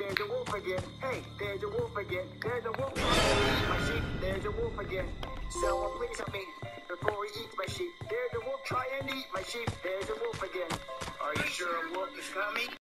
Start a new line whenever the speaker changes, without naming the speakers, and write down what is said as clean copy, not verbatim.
there's a wolf again. Hey, there's a wolf again. There's a wolf trying to eat my sheep. There's a wolf again. Someone please help me before he eats my sheep. There's a wolf trying to eat my sheep. There's a wolf again. Are you sure a wolf is coming?